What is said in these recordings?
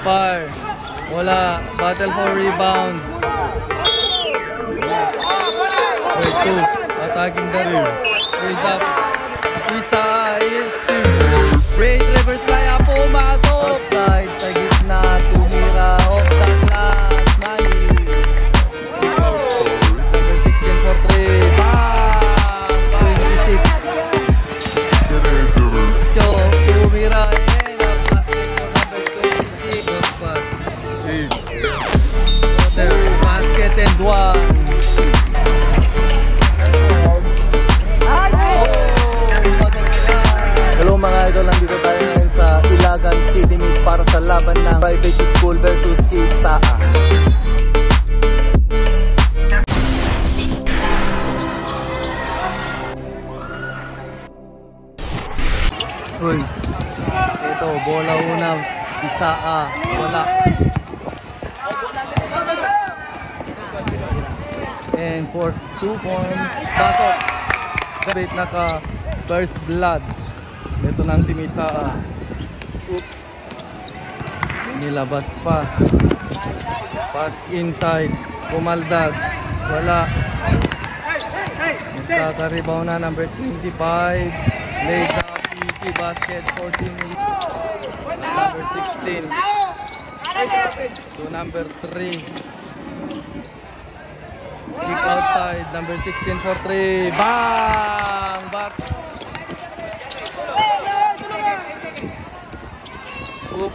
fire. Wala. Battle for rebound. Wait, 2. Attacking the rim. Raise up. Isa is 2. Great reverse kaya pumasok. Outside sa gitna. Tumira off the glass. Money. Number 16 for 3. Bang! 26. So, tumira. Basket and one. Hello mga idol, nandito tayo ngayon sa Ilagan City Meet para sa laban ng private school versus Isaa. Uy, ito, bola unang Isaa, wala. And for 2 points, pasok. Sabit naka first blood. Ito na ang team Isaa. Oops. Nilabas pa. Pass inside. Pumaldag. Wala. Magkaka-rebound na number 25. Laid up. Easy basket for team number 16. To number 3. Kick outside, number 16 for 3. Bang! Back. Oop.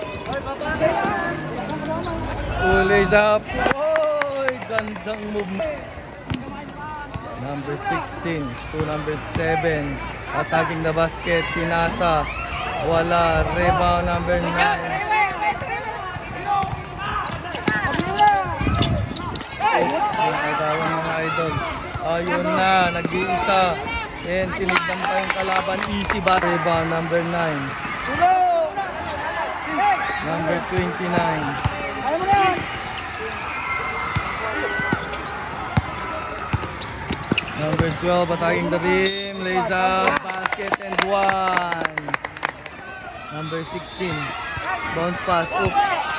Lays up. Oy, gandang move. Number 16 to number 7. Attacking the basket. Pinasa. Wala. Rebound number 9. Nagkakawan mga idol. Ayun na, nag-iisa. And tinignan pa yung kalaban. Easy ba? Rebound number 9. Number 29. Number 12, attacking the rim. Lays up, basket and one. Number 16. Bounce pass. Oops.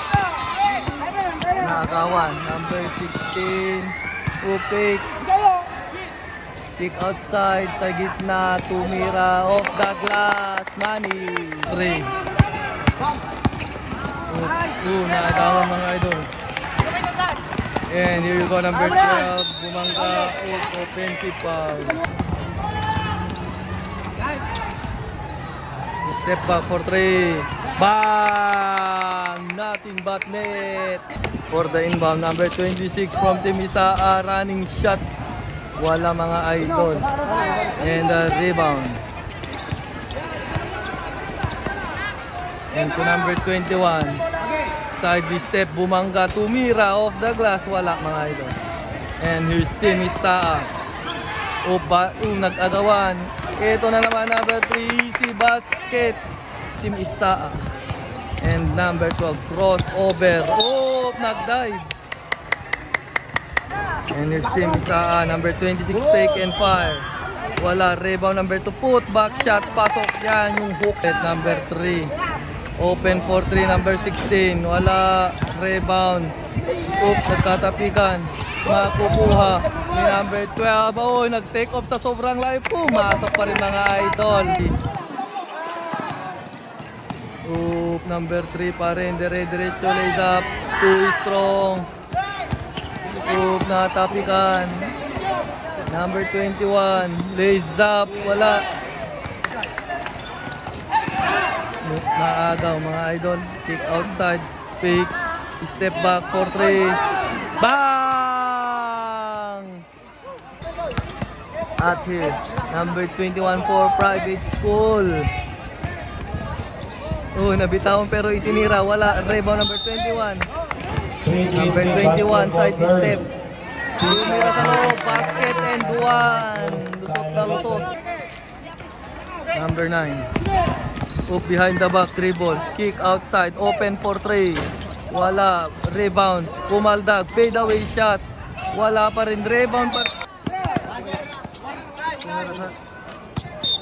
Nakakawan. Number 16. Upik. Kick outside sa gitna. Tumira off the glass. Money. 3. Nakakawan mga idol. And here you go, number 12. Bumangga. Offensive foul. Step back for 3. Bang! Nothing but net. For the inbound, number 26 from Team Isaa, running shot. Wala mga idol. And the rebound. And to number 21. Side step, Bumangga, tumira off the glass. Wala mga idol. And here's Team Isaa. Nag-agawan. Ito na naman number 3, easy basket. Team Isaa. And number 12, crossover. Oh, nag-dive. And here's Team Isaa, number 26, fake and fire. Wala, rebound number 2, put back shot, pasok yan yung hook. At number 3, open for 3, number 16. Wala, rebound. Oops, nagkatapikan. Makukuha ni number 12. Oh, nag-take off sa sobrang live. Pumasok pa rin mga idol. Oop, number 3 pa rin. Dire-diretso, lays up. 2 strong. Oop, natapikan. Number 21. Lays up. Wala. Naagaw mga idol. Kick outside. Fake. Step back for 3. Bang! At here, number 21 for private school. Oh, nabitawan pero itinira. Wala. Rebound number 21. Number 21, side step. Tumira sa loob. Basket and one. Lusot na lusot. Number 9. Up behind the back, dribble. Kick outside. Open for 3. Wala. Rebound. Pumaldag. Fade away shot. Wala pa rin. Rebound pa.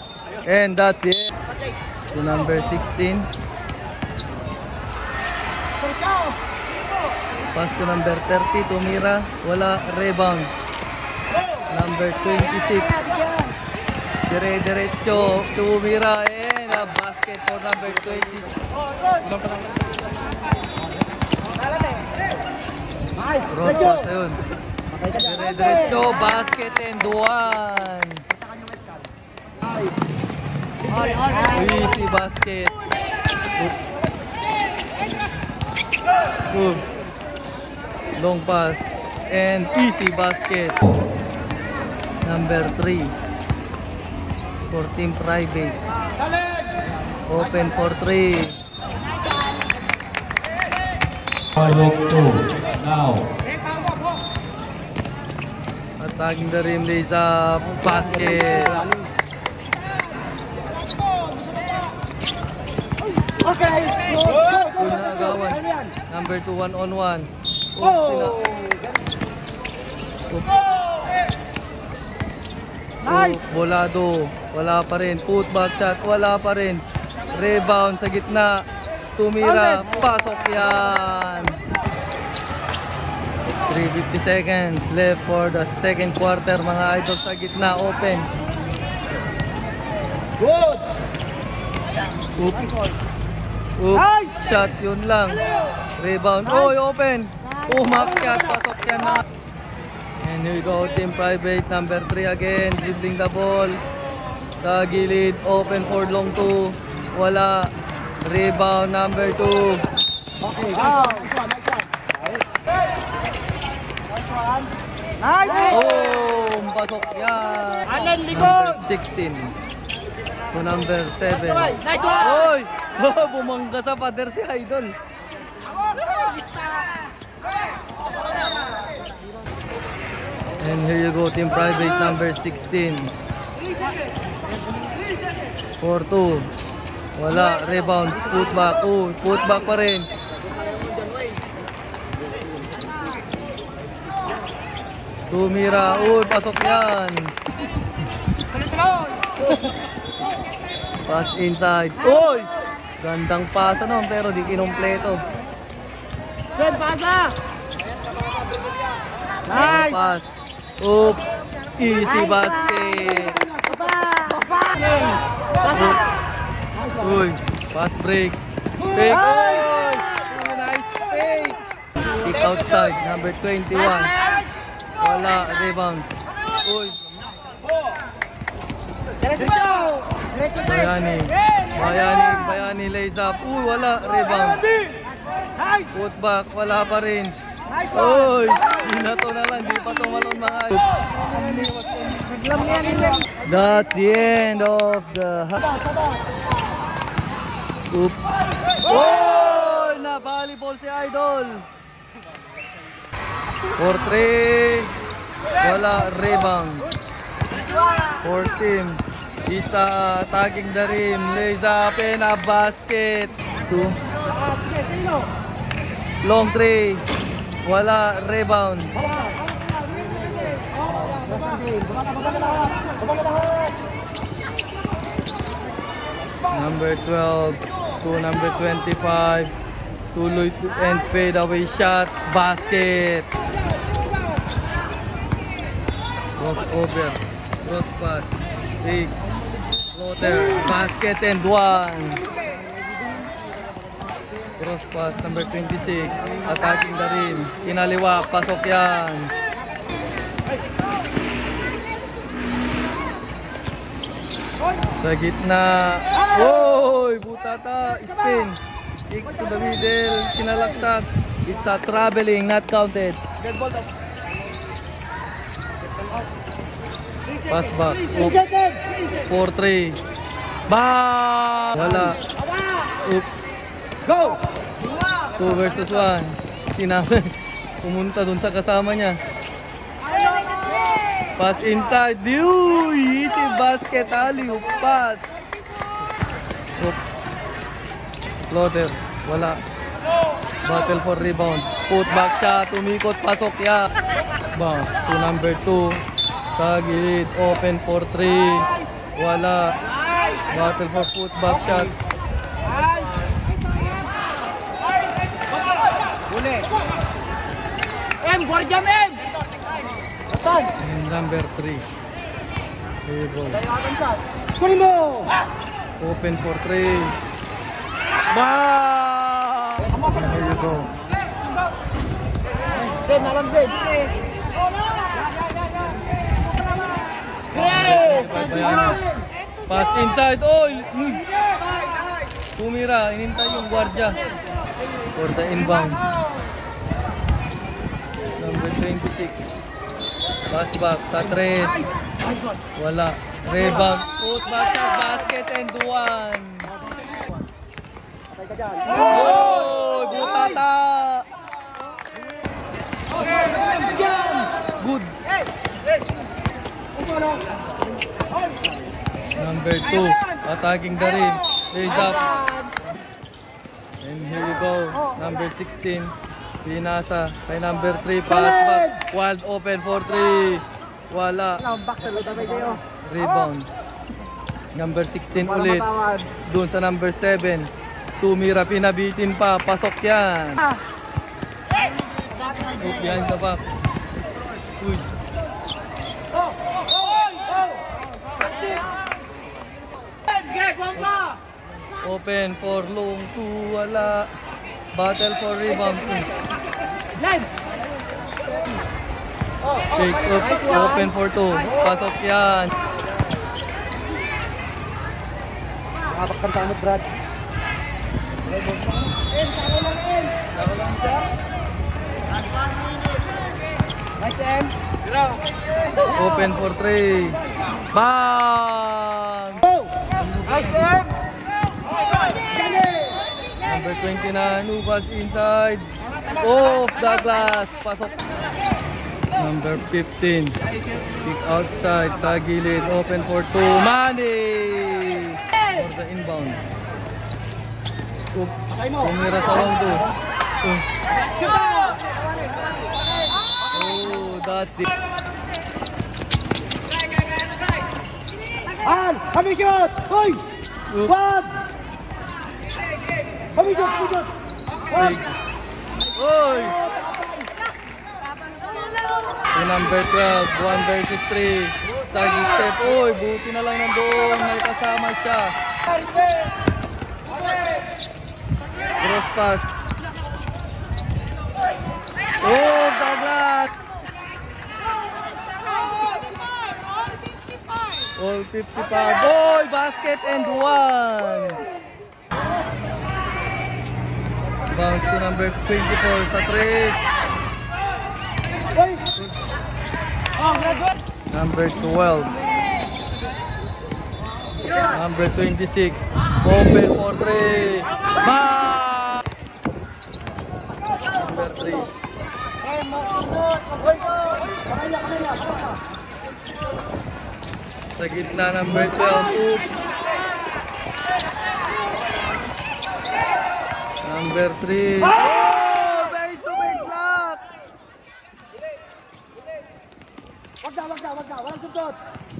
And that's it. To number 16. Pass to number 30, tumira. Wala, rebound. Number 26. Dire-diretso, tumira. And a basket for number 20. Cross pass yun. Dire-diretso, basket and one. Easy basket. Good. Long pass and easy basket. Number 3 for team private. Open for 3. Now. Attacking the rim, there is a basket. Okay. Good na agawan. Number 2, 1-on-1. Nice. Volado. Wala pa rin. Put back shot. Wala pa rin. Rebound sa gitna. Tumira. Pasok yan. 3:50 seconds left for the second quarter. Mga idol sa gitna. Open. Good. Oop. Shot. Yun lang. Rebound. Oy, open. Umakyat. Pasok yan na. And here we go, team private, number 3 again, dribbling the ball. Sa gilid, open for long 2. Wala. Rebound, number 2. Okay, wow. Nice. Oh, pasok yan. Alan Number 16 to number 7. Nice one. Oy! Bumangga sa pader si Idol. And here you go, team private number 16. 4-2. Wala, rebound, put back. Oh, put back pa rin. Tumira, oh, pasok yan. Pass inside. Oy! Gandang pasa nun, pero di kinumpleto. Send pasa. Nice. Pass. Oop. Easy basket. Pasa. Uy. Pass break. Fake. Oy! Nice fake. Kick outside. Number 21. Wala. Rebound. Uy. Bayani lays up. Uy, wala. Rebound. Put back. Wala pa rin. Uy. Hinato na lang. Di pa tumalon mga. That's the end of the Oop. Oh! Na-volleyball si Idol. 4-3. Wala. Rebound. 14. Isa tagging the rim. Lays up in a basket. 2. Long 3. Wala. Rebound. Number 12 to number 25. Tuloy and fade away shot. Basket. Cross over. Cross pass. Big. Floater. Basket and one. Cross pass number 26. Attacking the rim. Kinaliwa. Pasok yan. Sa gitna. Oy! Butata. Spin. Kick to the middle. Sinalaksak. It's a traveling. Not counted. Pass back. 4-3. Bang! Wala. Oop. Go. 2 versus 1. Sinama. Pumunta dun sa kasama niya. Pass inside. Uy! Easy basket. Alley-oop pass. Oop. Floater. Wala. Battle for rebound. Put back shot. Umikot. Pasok ya. Bang. To number 2. Sa gilid. Open for 3. Wala. Battle for put back shot. M, guardian M! Saan? Number 3. Dribble. Kunin mo! Open for 3. Bang! There you go. Sen, alam Sen. Great! Pass inside. Oy! Tumira. Inintay yung guardia. For the inbound. Number 26. Pass back sa 3. Wala. Rebound. Put back sa basket and 1. Oh! Butata! Good. Number 2. Attacking the rim. Lays up. And here you go. Number 16. Pinasa. Kay number 3. Pass back. Wide open for 3. Wala. Rebound. Number 16 ulit. Doon sa number 7. Tumira, pinabitin pa. Pasok yan. Hook behind the back. Uy. Open for long 2. Wala. Battle for rebound. Shake up. Open for 2. Pasok yan. Nakabaktan tayo mo, Brad. Nice M. Open for 3. Bang! Nice M. Number 29, Ubas inside. Off the glass. Pasok. Number 15. Kick outside. Sa gilid. Open for 2. Money! For the inbound. Tumira sa long 2. Oh, that's the... An! Kami shoot! Hoy! Wag! Kami shoot! Kami shoot! Wag! Oy! Si number 12, 1 versus 3. Side step. Oy, buti na lang nandoon. May kasama siya. Cross pass. Oh, Douglas! All 55. Boy, basket and 1. Bounce to number 24 sa 3. Number 12. Number 26. Open for 3. Bang! Number 3. Sa gitna number 12. Oops. Number 3. Oh! Base to base block! Wag na. Walang suntot.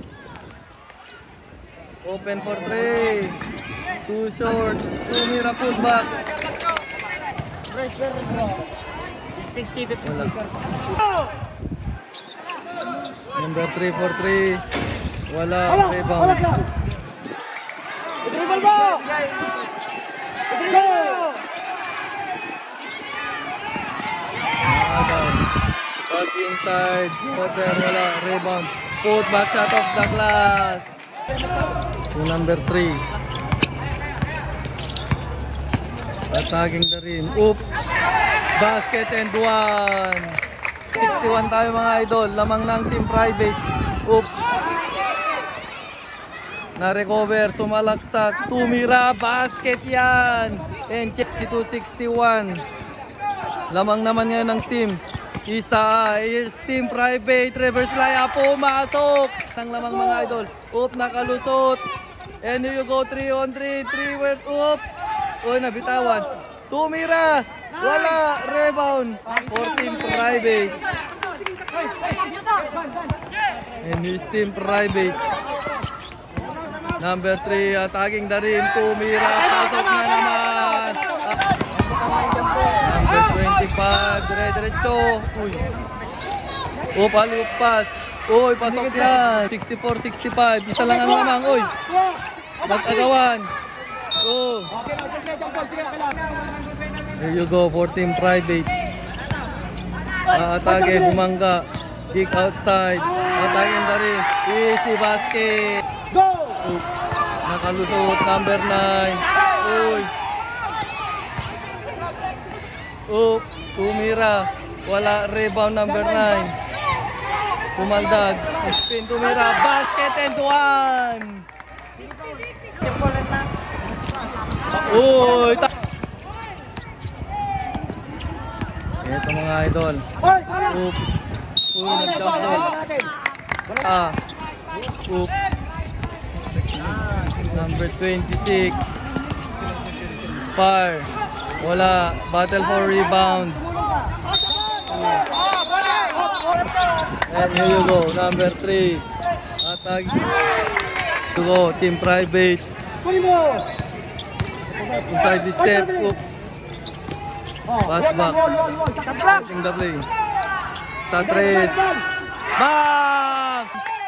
Open for 3. Too short. Tumira pull back. Pressure, bro. 60, 50, Number 3 for 3. Wala. Rebound. Wala ka. I-dribble mo! I-dribble mo! Pass inside. Over. Wala. Rebound. Put back shot of the glass. To number 3. Attacking the rim. Oop. Basket and 1. 61 tayo mga idol. Lamang ng team private. Oop. Na-recover. Sumalaksak. Tumira. Basket yan. And 62-61. Lamang naman ngayon ng team. Isa. Here's team private. Reverse layup. Pumasok. Ang lamang mga idol. Oop. Nakalusot. And here you go. 3 on 3. 3 went. Oop. Uy, nabitawan. Tumira. Wala. Rebound. For team private. And his team private. Number 3. Attacking the rim. Tumira. Pasok na naman. Number 25. dire-diretso. Uy. Oh, palupas. Uy, pasok yan. 64-65. Isa lang ang lamang. Uy, mag-agawan. Oh. Okay lang, sige, jump ball, sige, okay lang. There you go for team private. Atake, bumangga. Kick outside. Atake na rin. Easy basket. Go! Oh. Nakalusot, number 9. Uy. Oh, tumira. Wala, rebound number 9. Pumaldag. Spin, tumira. Basket and 1. Uy. Ito mga idol. Hoy, hala! Oop. Uy, nag-double. Ah. Oop. Number 26. Fire. Wala. Battle for rebound. And here you go. Number 3. Atag. Here you go. Team private. Kunin mo! Inside the step. Oop. Pass back. Shooting the play. Sa 3. Bang!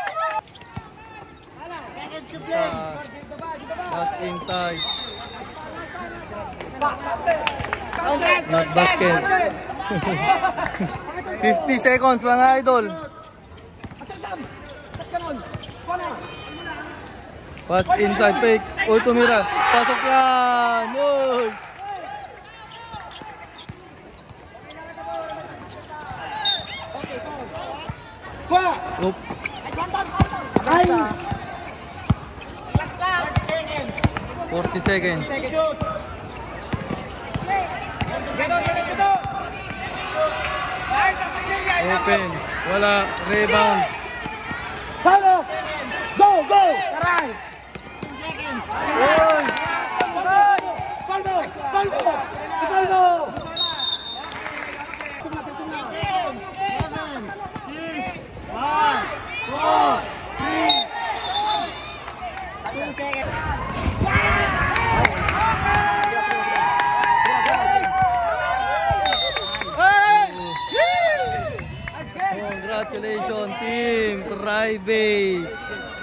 Pass inside. Not basket. 50 seconds mga idol. Pass inside fake. Uy, tumira. Pasok yan. Uy. Oop. Ay! 40 seconds. Open. Wala. Rebound. Follow! Go, go! Taray! Uy. Follow! Follow! Follow! Congratulations, team private.